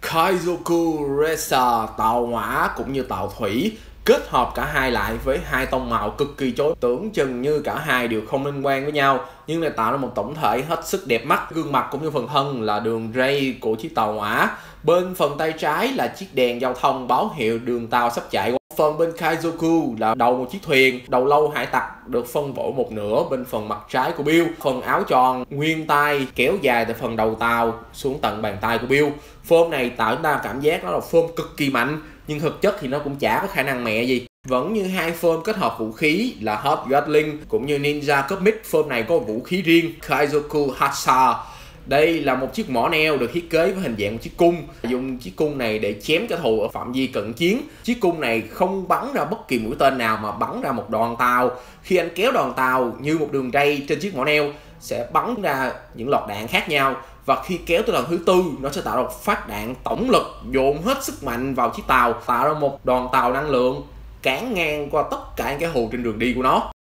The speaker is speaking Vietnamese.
Kaizoku Racer, tàu hỏa cũng như tàu thủy, kết hợp cả hai lại với hai tông màu cực kỳ chói, tưởng chừng như cả hai đều không liên quan với nhau nhưng lại tạo ra một tổng thể hết sức đẹp mắt. Gương mặt cũng như phần thân là đường ray của chiếc tàu hỏa, bên phần tay trái là chiếc đèn giao thông báo hiệu đường tàu sắp chạy. Phần bên Kaizoku là đầu một chiếc thuyền đầu lâu hải tặc được phân bổ một nửa bên phần mặt trái của Bill. Phần áo tròn nguyên tay kéo dài từ phần đầu tàu xuống tận bàn tay của Bill. Form này tạo chúng ta cảm giác nó là form cực kỳ mạnh, nhưng thực chất thì nó cũng chả có khả năng mẹ gì. Vẫn như hai form kết hợp vũ khí là Hot Gatling cũng như Ninja Cosmic, form này có vũ khí riêng Kaizoku Hatsa. Đây là một chiếc mỏ neo được thiết kế với hình dạng một chiếc cung, dùng chiếc cung này để chém kẻ thù ở phạm vi cận chiến. Chiếc cung này không bắn ra bất kỳ mũi tên nào mà bắn ra một đoàn tàu. Khi anh kéo đoàn tàu như một đường ray trên chiếc mỏ neo sẽ bắn ra những loạt đạn khác nhau, và khi kéo tới lần thứ tư nó sẽ tạo ra một phát đạn tổng lực dồn hết sức mạnh vào chiếc tàu, tạo ra một đoàn tàu năng lượng cán ngang qua tất cả những cái hồ trên đường đi của nó.